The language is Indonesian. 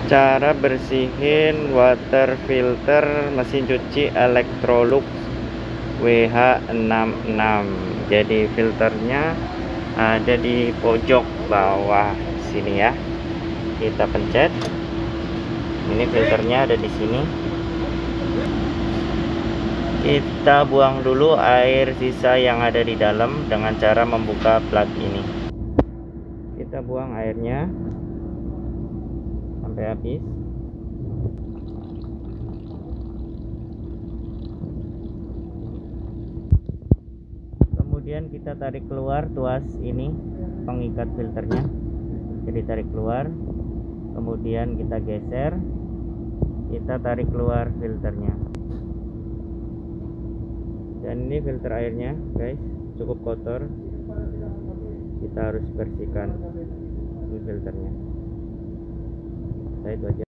Cara bersihin water filter mesin cuci Electrolux WH66. Jadi filternya ada di pojok bawah sini ya. Kita pencet. Ini filternya ada di sini. Kita buang dulu air sisa yang ada di dalam dengan cara membuka plug ini. Kita buang airnya sampai habis. Kemudian kita tarik keluar tuas ini, pengikat filternya. Jadi tarik keluar, kemudian kita geser, kita tarik keluar filternya. Dan ini filter airnya guys, cukup kotor, kita harus bersihkan filternya. Itu aja.